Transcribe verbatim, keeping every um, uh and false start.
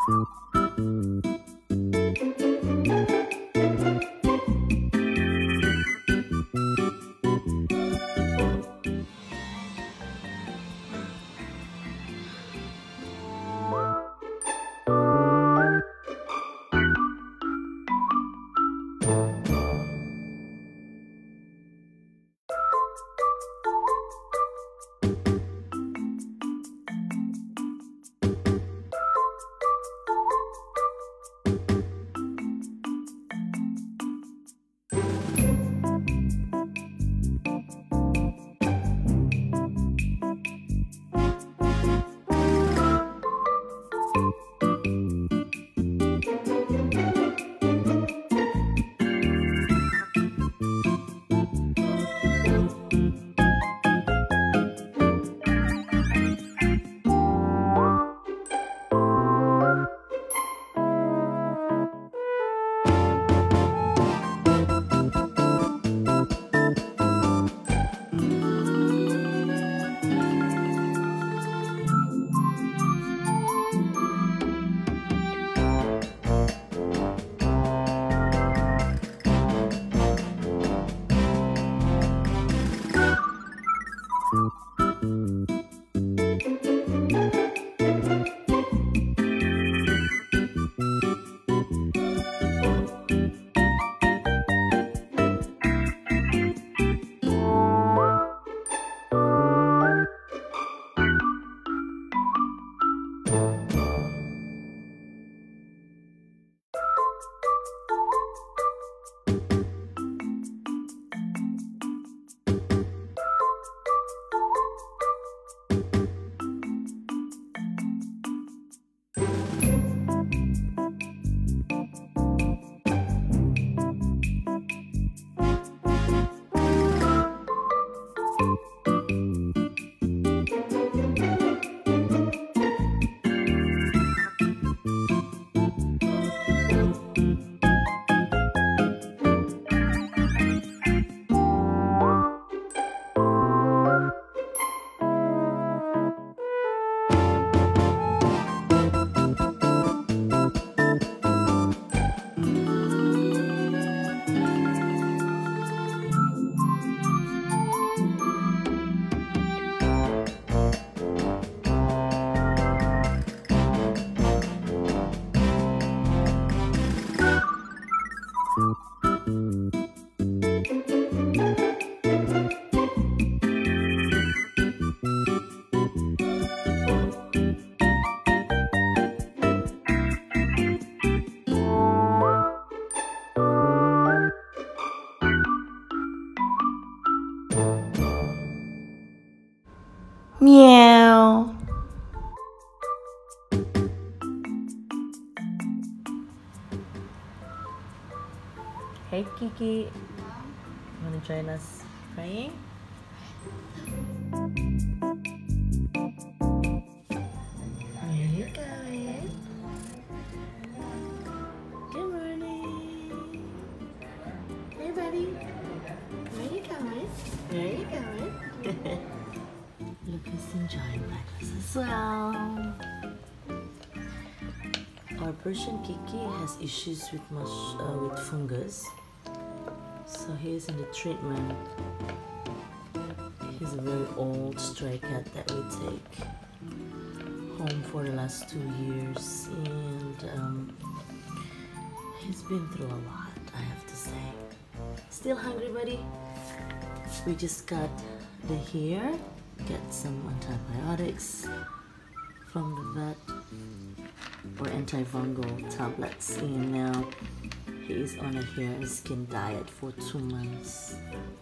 Meow. Hey Kiki, wanna join us praying? Where you going? Good morning. Hey buddy, where you going? Where you going? Lucas enjoying breakfast as well. Our Persian Kiki has issues with much uh, with fungus, so he's in the treatment. He's a very old stray cat that we take home for the last two years, and um, he's been through a lot, I have to say. Still hungry, buddy? We just got the hair, get some antibiotics from the vet, or antifungal tablets, and now he is on a hair and skin diet for two months.